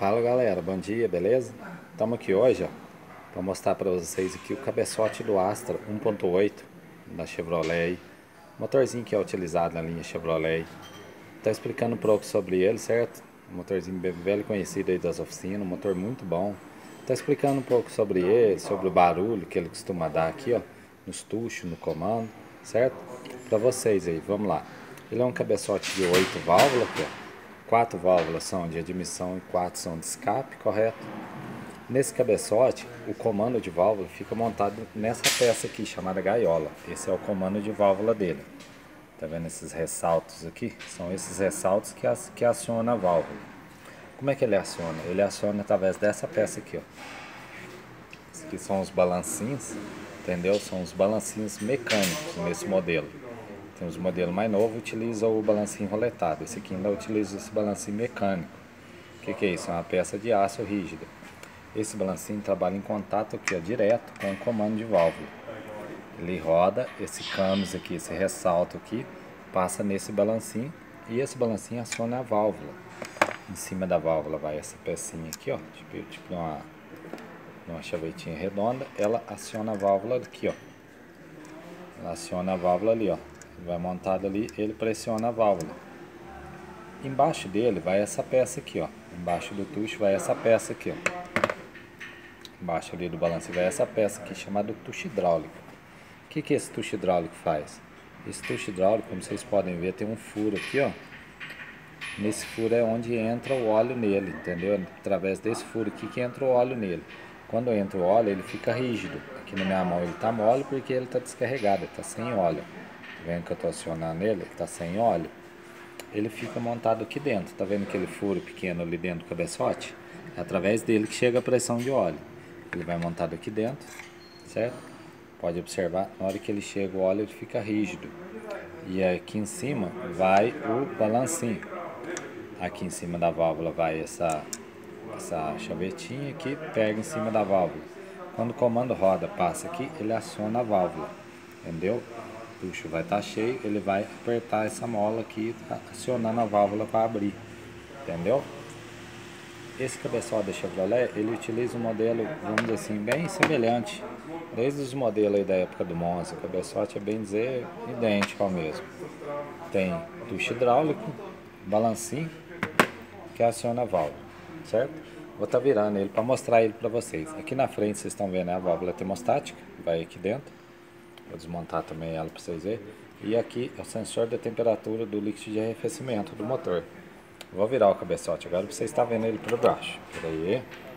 Fala galera, bom dia, beleza? Estamos aqui hoje, ó, para mostrar para vocês aqui o cabeçote do Astra 1.8 da Chevrolet, motorzinho que é utilizado na linha Chevrolet. Tá explicando um pouco sobre ele, certo? Um motorzinho bem velho e conhecido aí das oficinas, um motor muito bom. Tá explicando um pouco sobre ele, sobre o barulho que ele costuma dar aqui, ó, nos tuchos, no comando, certo? Para vocês aí, vamos lá. Ele é um cabeçote de 8 válvulas aqui, ó. 4 válvulas são de admissão e 4 são de escape, correto? Nesse cabeçote, o comando de válvula fica montado nessa peça aqui, chamada gaiola. Esse é o comando de válvula dele. Tá vendo esses ressaltos aqui? São esses ressaltos que acionam a válvula. Como é que ele aciona? Ele aciona através dessa peça aqui, ó. Esses aqui são os balancinhos, entendeu? São os balancinhos mecânicos nesse modelo. Tem os modelos mais novos, utiliza o balancinho roletado. Esse aqui ainda utiliza esse balancinho mecânico. O que é isso? É uma peça de aço rígida. Esse balancinho trabalha em contato aqui, ó, direto com o comando de válvula. Ele roda, esse canos aqui, esse ressalto aqui, passa nesse balancinho e esse balancinho aciona a válvula. Em cima da válvula vai essa pecinha aqui, ó, tipo uma chavetinha redonda. Ela aciona a válvula aqui, ó. Ela aciona a válvula ali, ó. Vai montado ali, ele pressiona a válvula. Embaixo dele vai essa peça aqui, ó. Embaixo do tucho vai essa peça aqui, ó. Embaixo ali do balanço vai essa peça aqui, chamada tucho hidráulico. O que esse tucho hidráulico faz? Esse tucho hidráulico, como vocês podem ver, tem um furo aqui, ó. Nesse furo é onde entra o óleo nele, entendeu? Através desse furo aqui que entra o óleo nele. Quando entra o óleo, ele fica rígido. Aqui na minha mão ele tá mole porque ele tá descarregado, ele tá sem óleo. Vendo que eu estou acionando ele, ele está sem óleo. Ele fica montado aqui dentro. Tá vendo aquele furo pequeno ali dentro do cabeçote? É através dele que chega a pressão de óleo. Ele vai montado aqui dentro, certo? Pode observar, na hora que ele chega o óleo ele fica rígido. E aqui em cima vai o balancinho. Aqui em cima da válvula vai essa chavetinha que pega em cima da válvula. Quando o comando roda, passa aqui, ele aciona a válvula. Entendeu? O tucho vai estar cheio, ele vai apertar essa mola aqui, acionando a válvula para abrir, entendeu? Esse cabeçote da Chevrolet, ele utiliza um modelo, vamos dizer assim, bem semelhante, desde os modelos aí da época do Monza. O cabeçote é bem dizer idêntico ao mesmo. Tem tucho hidráulico, balancinho, que aciona a válvula, certo? Vou estar virando ele para mostrar ele para vocês. Aqui na frente vocês estão vendo a válvula termostática, vai aqui dentro. Vou desmontar também ela para vocês verem. E aqui é o sensor da temperatura do líquido de arrefecimento do motor. Vou virar o cabeçote agora para vocês estarem vendo ele por baixo. Pera aí.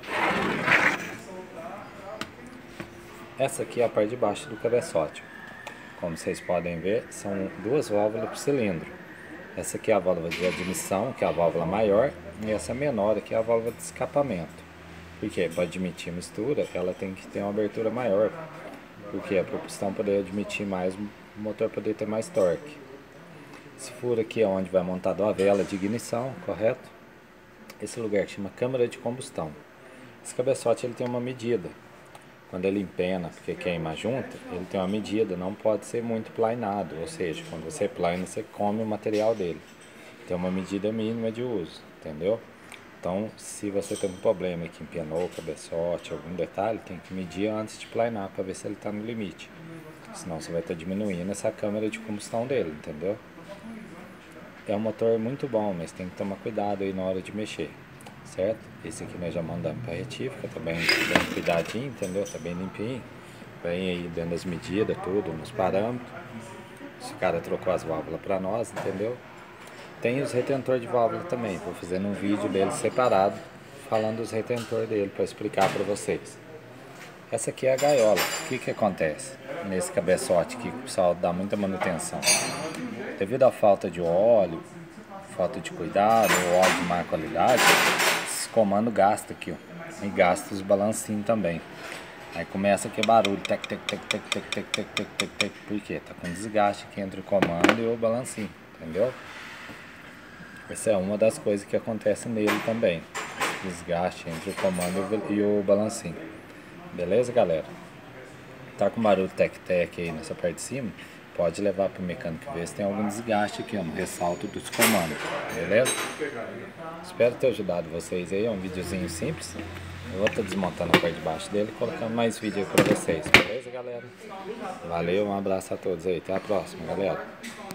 Essa aqui é a parte de baixo do cabeçote. Como vocês podem ver, são duas válvulas por cilindro. Essa aqui é a válvula de admissão, que é a válvula maior, e essa menor aqui é a válvula de escapamento. Porque para admitir mistura, ela tem que ter uma abertura maior. Porque para o pistão poder admitir mais, o motor poder ter mais torque. Esse furo aqui é onde vai montado a vela de ignição, correto? Esse lugar que chama câmara de combustão. Esse cabeçote ele tem uma medida. Quando ele empena, porque queima junto, ele tem uma medida, não pode ser muito planeado. Ou seja, quando você plana, você come o material dele. Tem uma medida mínima de uso, entendeu? Então, se você tem um problema que empenou o cabeçote, algum detalhe, tem que medir antes de planar para ver se ele está no limite. Senão você vai estar diminuindo essa câmara de combustão dele, entendeu? É um motor muito bom, mas tem que tomar cuidado aí na hora de mexer, certo? Esse aqui nós já mandamos para retífica, tá bem cuidadinho, entendeu? Tá bem limpinho. Vem aí dando as medidas, tudo, nos parâmetros. Esse cara trocou as válvulas para nós, entendeu? Tem os retentores de válvula também, vou fazendo um vídeo dele separado, falando dos retentores dele, para explicar para vocês. Essa aqui é a gaiola. O que acontece nesse cabeçote aqui, que o pessoal dá muita manutenção? Devido à falta de óleo, falta de cuidado, ou óleo de má qualidade, esse comando gasta aqui, ó, e gasta os balancinhos também. Aí começa aquele barulho, tec, tec, tec, tec, tec, tec, tec, tec, tec, tec, por quê? Tá com desgaste aqui entre o comando e o balancinho, entendeu? Essa é uma das coisas que acontece nele também. Desgaste entre o comando e o balancinho. Beleza, galera? Tá com barulho tec-tec aí nessa parte de cima, pode levar para o mecânico ver se tem algum desgaste aqui, ó, no ressalto dos comandos, beleza? Espero ter ajudado vocês aí, é um videozinho simples. Eu vou estar desmontando a parte de baixo dele e colocando mais vídeo aí para vocês, beleza, galera? Valeu, um abraço a todos aí, até a próxima, galera.